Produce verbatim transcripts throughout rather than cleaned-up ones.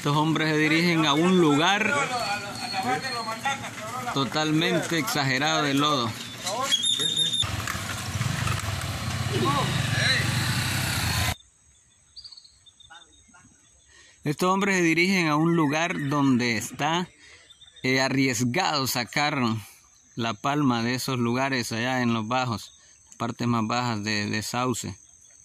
Estos hombres se dirigen a un lugar totalmente exagerado de lodo. Estos hombres se dirigen a un lugar donde está eh, arriesgado sacar la palma de esos lugares allá en los bajos, partes más bajas de, de Sauce.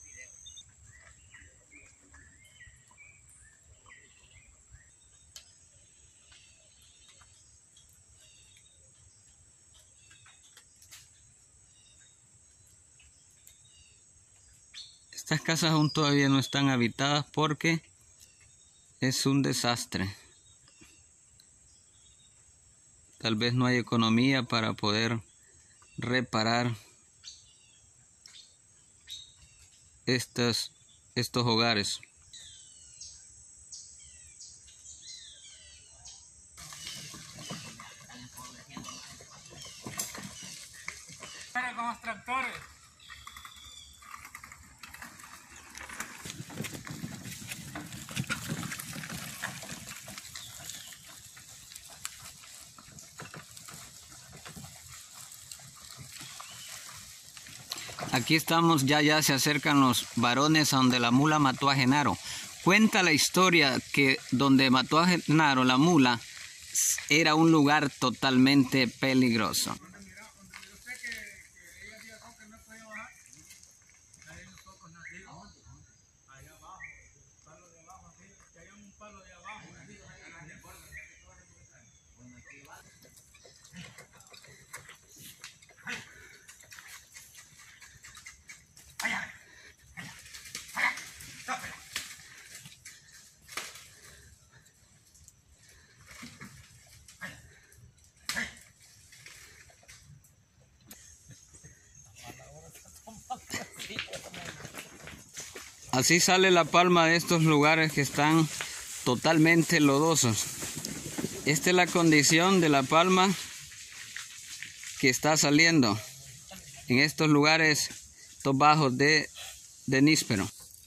Estas casas aún todavía no están habitadas porque es un desastre. Tal vez no hay economía para poder reparar estos, estos hogares. Con los tractores. Aquí estamos, ya ya se acercan los varones a donde la mula mató a Genaro. Cuenta la historia que donde mató a Genaro la mula era un lugar totalmente peligroso. Así sale la palma de estos lugares que están totalmente lodosos. Esta es la condición de la palma que está saliendo en estos lugares, estos bajos de, de níspero.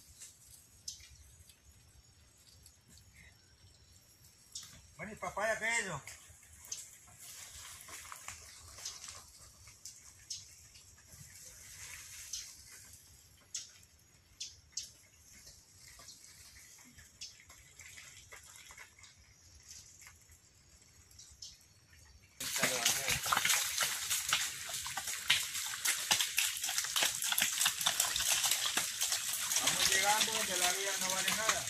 Bueno, ¿y papaya qué es eso? Estamos llegando donde la vida no vale nada.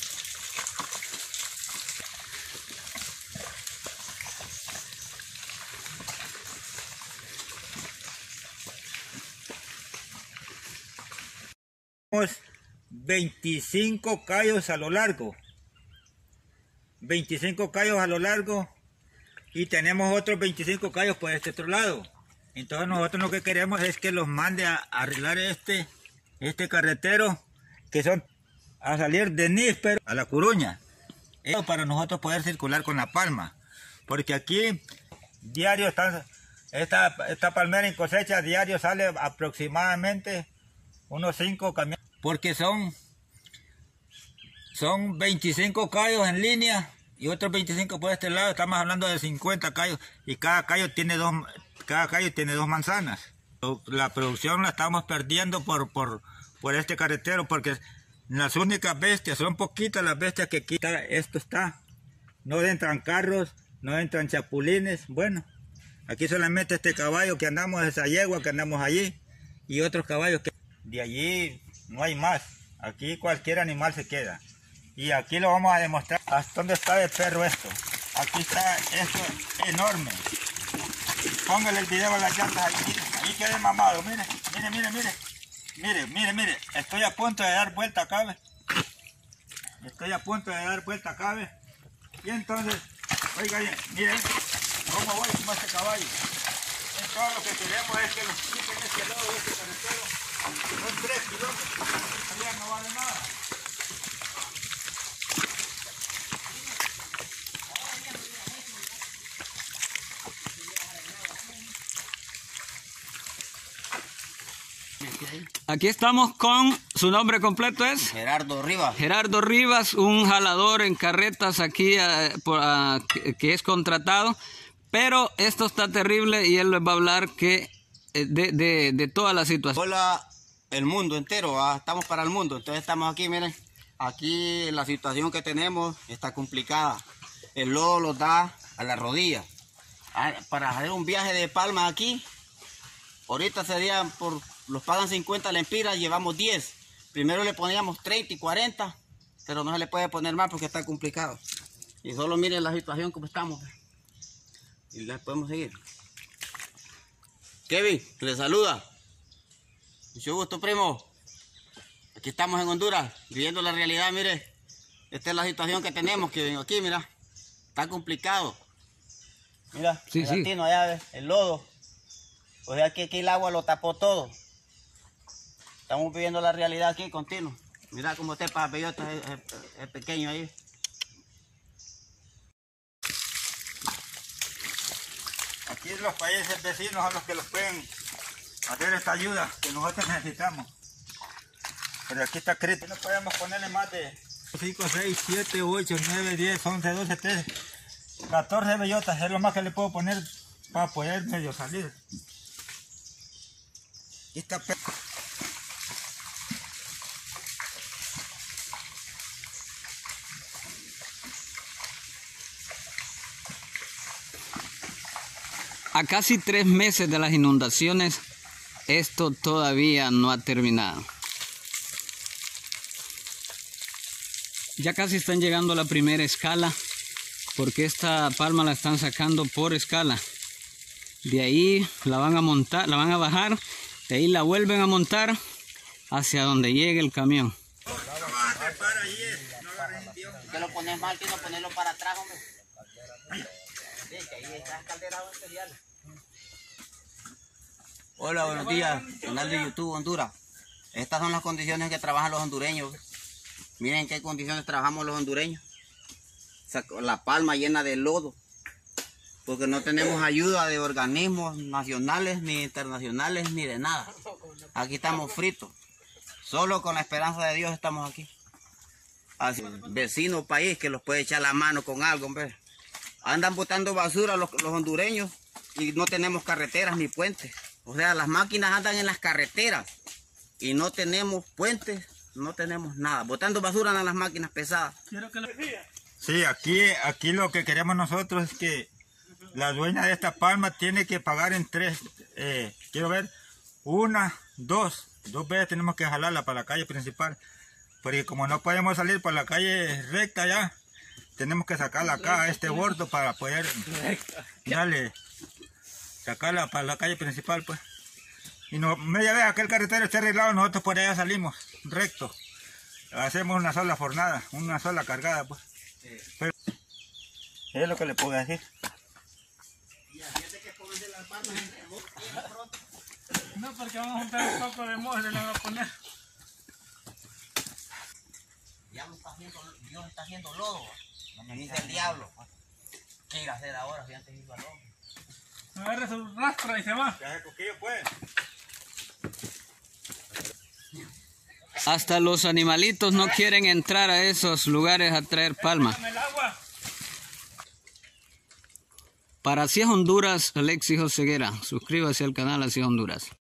Tenemos veinticinco callos a lo largo. veinticinco callos a lo largo. Y tenemos otros veinticinco callos por este otro lado. Entonces nosotros lo que queremos es que los mande a arreglar este, este carretero, que son a salir de Níspero a La Curuña. Eso para nosotros poder circular con la palma. Porque aquí diario está, esta, esta palmera en cosecha diario sale aproximadamente unos cinco camiones. Porque son, son veinticinco callos en línea. Y otros veinticinco por este lado, estamos hablando de cincuenta callos, y cada callo tiene dos, cada callo tiene dos manzanas. La producción la estamos perdiendo por, por, por este carretero, porque las únicas bestias, son poquitas las bestias que aquí está, esto está. No entran carros, no entran chapulines, bueno, aquí solamente este caballo que andamos, esa yegua que andamos allí, y otros caballos que de allí no hay más. Aquí cualquier animal se queda. Y aquí lo vamos a demostrar hasta dónde está de perro esto. Aquí está esto enorme. Póngale el video a las llantas ahí, mire, ahí quedé mamado, mire, mire, mire, mire. Mire, mire, mire, estoy a punto de dar vuelta acá, ¿ve? Estoy a punto de dar vuelta acá, ¿ve? Y entonces, oiga bien, mire, cómo voy con este caballo. Entonces lo que queremos es que los quiten este lado de este carretero. Son tres kilómetros, allá no vale nada. Aquí estamos con ¿Su nombre completo es? Gerardo Rivas. Gerardo Rivas, un jalador en carretas aquí eh, por, uh, que, que es contratado. Pero esto está terrible y él les va a hablar que eh, de, de, de toda la situación. Hola, el mundo entero, ¿ah? Estamos para el mundo. Entonces estamos aquí, miren. Aquí la situación que tenemos está complicada. El lodo los da a la rodilla. Ah, para hacer un viaje de Palma aquí, ahorita serían por, los pagan cincuenta lempiras, llevamos diez. Primero le poníamos treinta y cuarenta, pero no se le puede poner más porque está complicado. Y solo miren la situación como estamos. Y les podemos seguir. Kevin, le saluda. Mucho gusto, primo. Aquí estamos en Honduras, viviendo la realidad, mire. Esta es la situación que tenemos, que vengo aquí, mira. Está complicado. Mira, sí, el sí. latino allá, ¿ves? El lodo. O sea que aquí el agua lo tapó todo. Estamos viviendo la realidad aquí continuo. Mira cómo este papellote es, es, es pequeño ahí. Aquí los países vecinos son los que los pueden hacer esta ayuda que nosotros necesitamos. Pero aquí está escrito, no podemos ponerle más de cinco, seis, siete, ocho, nueve, diez, once, doce, trece, catorce bellotas. Es lo más que le puedo poner para poder medio salir. Aquí está. A casi tres meses de las inundaciones, esto todavía no ha terminado. Ya casi están llegando a la primera escala, porque esta palma la están sacando por escala. De ahí la van a montar, la van a bajar, de ahí la vuelven a montar hacia donde llegue el camión. ¿Qué lo pones mal, Tino? Ponerlo para atrás, hombre. Sí, que ahí está calderado el cereal. Hola, buenos días, canal de YouTube Honduras. Estas son las condiciones que trabajan los hondureños. Miren qué condiciones trabajamos los hondureños. La palma llena de lodo. Porque no tenemos ayuda de organismos nacionales, ni internacionales, ni de nada. Aquí estamos fritos. Solo con la esperanza de Dios estamos aquí. Así, vecino país que los puede echar la mano con algo, hombre. Andan botando basura los, los hondureños y no tenemos carreteras ni puentes. O sea, las máquinas andan en las carreteras y no tenemos puentes, no tenemos nada. Botando basura en las máquinas pesadas. Sí, aquí, aquí lo que queremos nosotros es que la dueña de esta palma tiene que pagar en tres, eh, quiero ver, una, dos, dos veces tenemos que jalarla para la calle principal. Porque como no podemos salir por la calle recta ya, tenemos que sacarla acá a este bordo para poder darle, sacarla para la calle principal, pues. Y no, media vez aquel carretero está arreglado, nosotros por allá salimos recto. Hacemos una sola jornada, una sola cargada, pues. Pero es lo que le puedo decir. No, porque vamos a juntar un poco de mojo y le vamos a poner. Diablo está haciendo, Dios está haciendo lodo. Me dice el diablo. ¿Qué ir a hacer ahora si antes iba al hombre? Agarra su rastra y se va. Pues. Hasta los animalitos no quieren entrar a esos lugares a traer palma. Para Así es Honduras, Alexis Oseguera. Suscríbase al canal Así es Honduras.